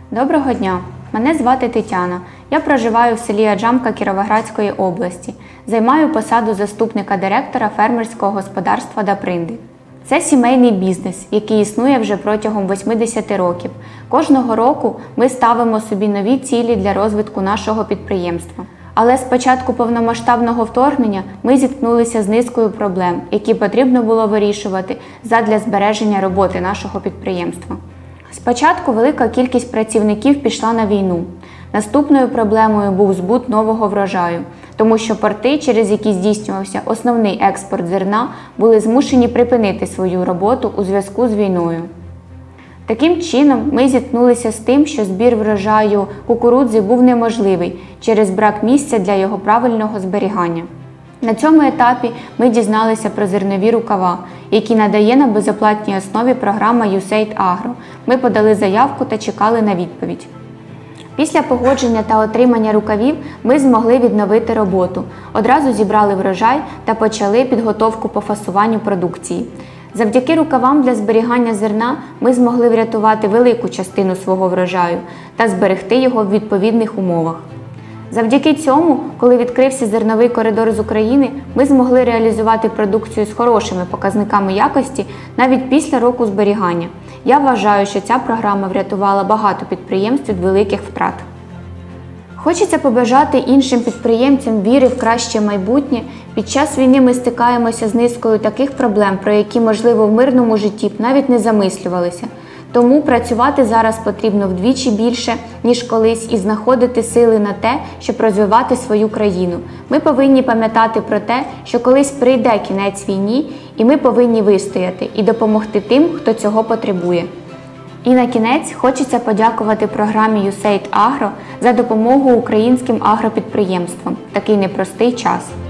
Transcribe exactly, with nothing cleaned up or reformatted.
Доброго дня! Мене звати Тетяна. Я проживаю в селі Аджамка Кіровоградської області. Займаю посаду заступника директора фермерського господарства Дапринди. Це сімейний бізнес, який існує вже протягом восьмидесяти років. Кожного року ми ставимо собі нові цілі для розвитку нашого підприємства. Але з початку повномасштабного вторгнення ми зіткнулися з низкою проблем, які потрібно було вирішувати задля збереження роботи нашого підприємства. Спочатку велика кількість працівників пішла на війну. Наступною проблемою був збут нового врожаю, тому що порти, через які здійснювався основний експорт зерна, були змушені припинити свою роботу у зв'язку з війною. Таким чином, ми зіткнулися з тим, що збір врожаю кукурудзи був неможливий через брак місця для його правильного зберігання. На цьому етапі ми дізналися про зернові рукава, які надає на безоплатній основі програма ю ес ей ай ді Agro. Ми подали заявку та чекали на відповідь. Після погодження та отримання рукавів ми змогли відновити роботу, одразу зібрали врожай та почали підготовку по фасуванню продукції. Завдяки рукавам для зберігання зерна ми змогли врятувати велику частину свого врожаю та зберегти його в відповідних умовах. Завдяки цьому, коли відкрився зерновий коридор з України, ми змогли реалізувати продукцію з хорошими показниками якості навіть після року зберігання. Я вважаю, що ця програма врятувала багато підприємств від великих втрат. Хочеться побажати іншим підприємцям віри в краще майбутнє. Під час війни ми стикаємося з низкою таких проблем, про які, можливо, в мирному житті б навіть не замислювалися. Тому працювати зараз потрібно вдвічі більше, ніж колись, і знаходити сили на те, щоб розвивати свою країну. Ми повинні пам'ятати про те, що колись прийде кінець війні, і ми повинні вистояти і допомогти тим, хто цього потребує. І на кінець хочеться подякувати програмі ю ес ей ай ді Agro за допомогу українським агропідприємствам в такий непростий час.